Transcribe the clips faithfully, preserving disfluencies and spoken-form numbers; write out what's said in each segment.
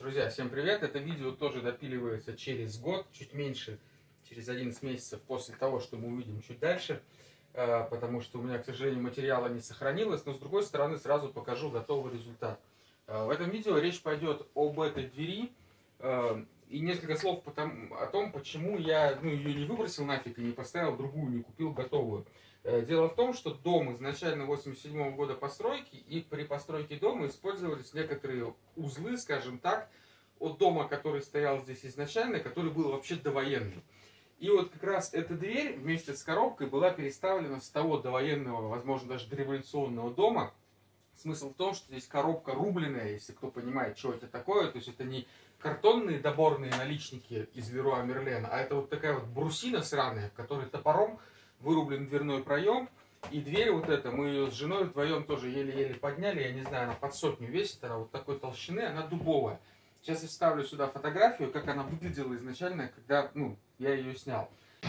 Друзья, всем привет! Это видео тоже допиливается через год, чуть меньше, через одиннадцать месяцев после того, что мы увидим чуть дальше, потому что у меня, к сожалению, материала не сохранилось, но с другой стороны сразу покажу готовый результат. В этом видео речь пойдет об этой двери и несколько слов о том, почему я ну, ее не выбросил нафиг и не поставил другую, не купил готовую. Дело в том, что дом изначально восемьдесят седьмого года постройки, и при постройке дома использовались некоторые узлы, скажем так, от дома, который стоял здесь изначально, который был вообще довоенный. И вот как раз эта дверь вместе с коробкой была переставлена с того довоенного, возможно, даже дореволюционного дома. Смысл в том, что здесь коробка рубленая, если кто понимает, что это такое. То есть это не картонные доборные наличники из Леруа Мерлена, а это вот такая вот брусина сраная, в которой топором вырублен дверной проем. И дверь вот эта, мы ее с женой вдвоем тоже еле-еле подняли. Я не знаю, она под сотню весит, она вот такой толщины, она дубовая. Сейчас я вставлю сюда фотографию, как она выглядела изначально, когда ну, я ее снял.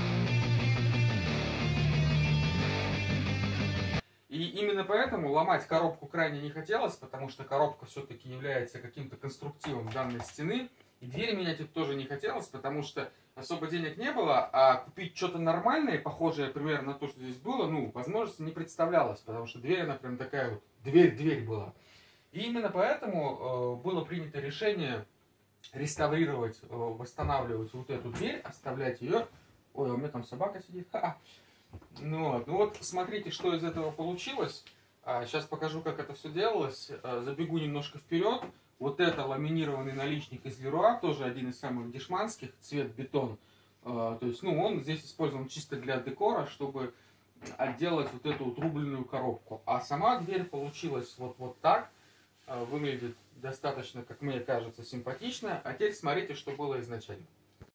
И именно поэтому ломать коробку крайне не хотелось, потому что коробка все-таки является каким-то конструктивом данной стены. И дверь менять их тоже не хотелось, потому что особо денег не было, а купить что-то нормальное, похожее примерно на то, что здесь было, ну, возможности не представлялось, потому что дверь, она прям такая вот, дверь-дверь была. И именно поэтому э, было принято решение реставрировать, э, восстанавливать вот эту дверь, оставлять ее. Ой, у меня там собака сидит. Ха-ха. Ну, вот. ну вот, смотрите, что из этого получилось. А, сейчас покажу, как это все делалось. А, забегу немножко вперед. Вот это ламинированный наличник из Леруа, тоже один из самых дешманских, цвет бетон. А, то есть, ну, он здесь использован чисто для декора, чтобы отделать вот эту вот рубленную коробку. А сама дверь получилась вот, вот так. А, выглядит достаточно, как мне кажется, симпатично. А теперь смотрите, что было изначально.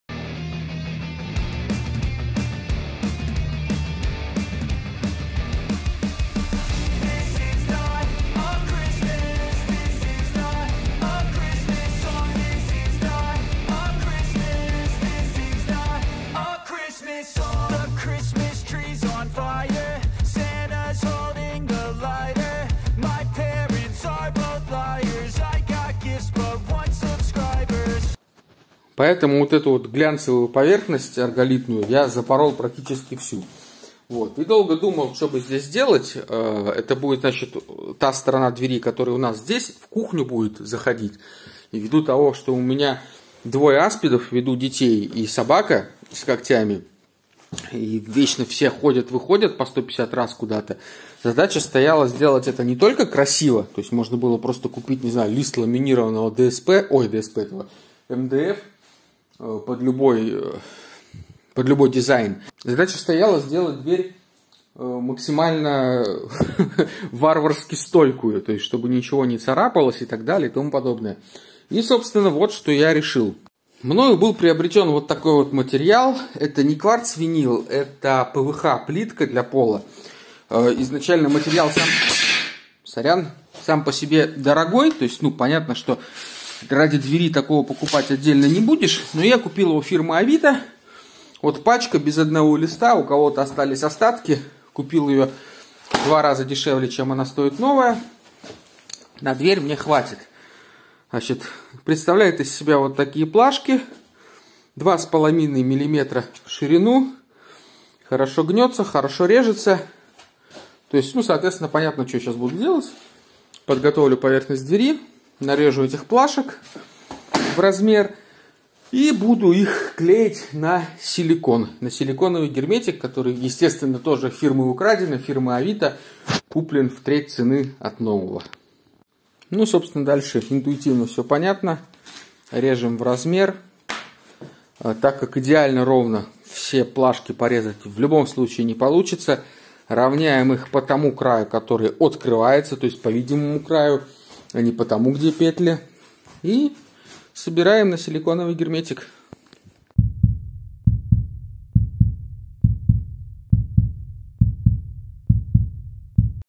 Поэтому вот эту вот глянцевую поверхность арголитную я запорол практически всю. Вот. И долго думал, что бы здесь сделать. Это будет, значит, та сторона двери, которая у нас здесь, в кухню будет заходить. И ввиду того, что у меня двое аспидов, ввиду детей и собака с когтями, и вечно все ходят-выходят по сто пятьдесят раз куда-то, задача стояла сделать это не только красиво, то есть можно было просто купить, не знаю, лист ламинированного ДСП, ой, ДСП этого, эм дэ эф, под любой, под любой дизайн. Задача стояла сделать дверь максимально варварски стойкую, то есть чтобы ничего не царапалось и так далее и тому подобное. И, собственно, вот что я решил. Мною был приобретен вот такой вот материал. Это не кварц-винил, это пэ вэ ха плитка для пола. Изначально материал сам, сорян, сам по себе дорогой, то есть, ну, понятно, что ради двери такого покупать отдельно не будешь, но я купил его фирмы Авито. Вот пачка без одного листа, у кого-то остались остатки. Купил ее в два раза дешевле, чем она стоит новая. На дверь мне хватит. Значит, представляет из себя вот такие плашки. два с половиной миллиметра в ширину. Хорошо гнется, хорошо режется. То есть, ну, соответственно, понятно, что я сейчас буду делать. Подготовлю поверхность двери. Нарежу этих плашек в размер и буду их клеить на силикон, на силиконовый герметик, который, естественно, тоже фирмы украдены, фирмы Авито, куплен в треть цены от нового. Ну, собственно, дальше интуитивно все понятно. Режем в размер. Так как идеально ровно все плашки порезать в любом случае не получится, равняем их по тому краю, который открывается, то есть по видимому краю, а не по тому, где петли. И собираем на силиконовый герметик.